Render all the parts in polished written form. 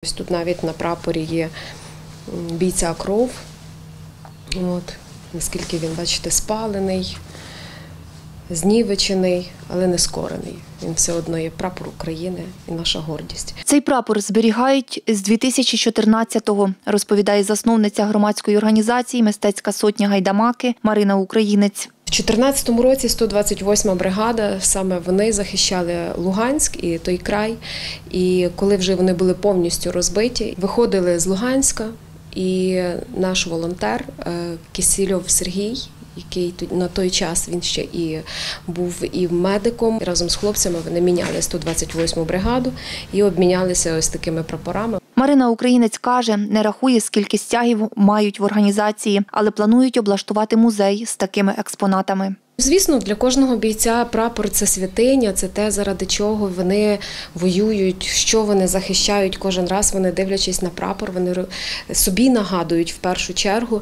Тут навіть на прапорі є бійця кров. Наскільки він, бачите, спалений, знівечений, але не скорений. Він все одно є прапор України і наша гордість. Цей прапор зберігають з 2014-го, розповідає засновниця громадської організації «Мистецька сотня Гайдамаки» Марина Українець. У 2014 році 128-ма бригада, саме вони захищали Луганськ і той край. І коли вже вони були повністю розбиті, виходили з Луганська, і наш волонтер Кисельов Сергій, який на той час він ще і був і медиком, разом з хлопцями вони міняли 128-му бригаду і обмінялися ось такими прапорами. Марина Українець каже, не рахує, скільки стягів мають в організації, але планують облаштувати музей з такими експонатами. Звісно, для кожного бійця прапор – це святиня, це те, заради чого вони воюють, що вони захищають кожен раз, вони дивлячись на прапор, вони собі нагадують в першу чергу,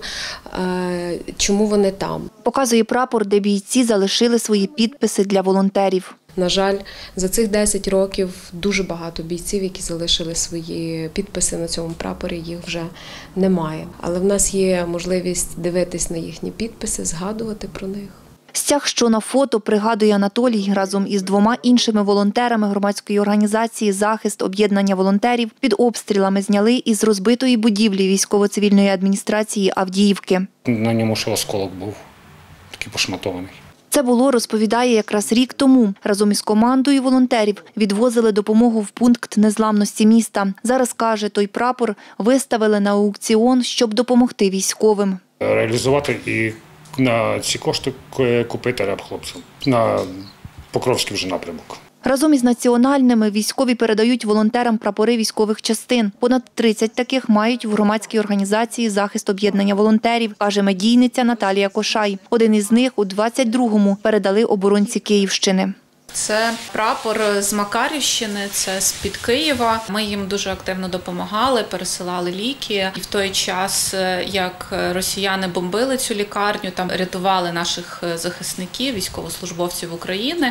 чому вони там. Показує прапор, де бійці залишили свої підписи для волонтерів. На жаль, за цих 10 років дуже багато бійців, які залишили свої підписи на цьому прапорі, їх вже немає. Але в нас є можливість дивитись на їхні підписи, згадувати про них. Стяг, що на фото, пригадує Анатолій, разом із 2 іншими волонтерами громадської організації «Захист об'єднання волонтерів» під обстрілами зняли із розбитої будівлі військово-цивільної адміністрації Авдіївки. На ньому ще осколок був, такий пошматований. Це було, розповідає, якраз рік тому. Разом із командою волонтерів відвозили допомогу в пункт незламності міста. Зараз, каже, той прапор виставили на аукціон, щоб допомогти військовим. Реалізувати і на ці кошти купити реп хлопцям на Покровський вже напрямок. Разом із національними військові передають волонтерам прапори військових частин. Понад 30 таких мають в громадській організації «Захист об'єднання волонтерів», каже медійниця Наталія Кошай. Один із них у 22-му передали оборонці Київщини. Це прапор з Макарівщини, це з-під Києва. Ми їм дуже активно допомагали, пересилали ліки. І в той час, як росіяни бомбили цю лікарню, там рятували наших захисників, військовослужбовців України.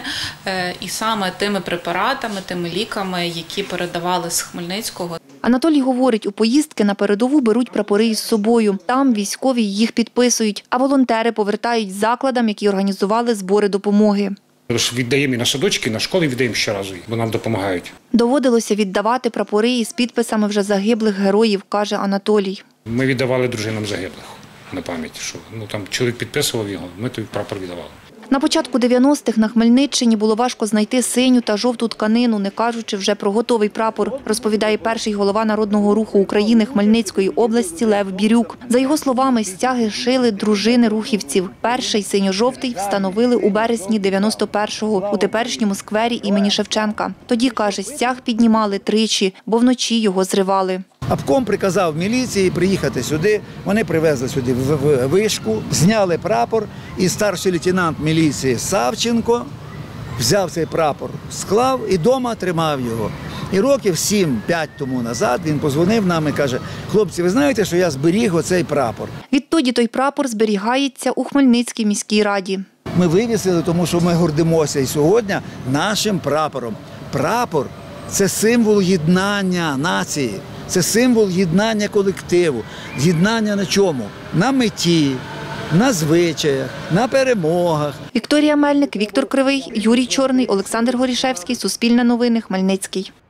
І саме тими препаратами, тими ліками, які передавали з Хмельницького. Анатолій говорить, у поїздки на передову беруть прапори із собою. Там військові їх підписують, а волонтери повертають закладам, які організували збори допомоги. Віддаємо і на садочки, і на школи віддаємо щоразу, бо нам допомагають. Доводилося віддавати прапори із підписами вже загиблих героїв, каже Анатолій. Ми віддавали дружинам загиблих на пам'ять, що там чоловік підписував його, ми той прапор віддавали. На початку 90-х на Хмельниччині було важко знайти синю та жовту тканину, не кажучи вже про готовий прапор, розповідає перший голова Народного руху України Хмельницької області Лев Бірюк. За його словами, стяги шили дружини рухівців. Перший синьо-жовтий встановили у березні 91-го у теперішньому сквері імені Шевченка. Тоді, каже, стяг піднімали тричі, бо вночі його зривали. Обком приказав міліції приїхати сюди, вони привезли сюди вишку, зняли прапор, і старший лейтенант міліції Савченко взяв цей прапор, склав і вдома тримав його. І років 7-5 тому назад він подзвонив нам і каже: хлопці, ви знаєте, що я зберіг оцей прапор? Відтоді той прапор зберігається у Хмельницькій міській раді. Ми вивісили, тому що ми гордимося і сьогодні нашим прапором. Прапор – це символ єднання нації. Це символ єднання колективу. Єднання на чому? На меті, на звичаях, на перемогах. Вікторія Мельник, Віктор Кривий, Юрій Чорний, Олександр Горішевський. Суспільне новини, Хмельницький.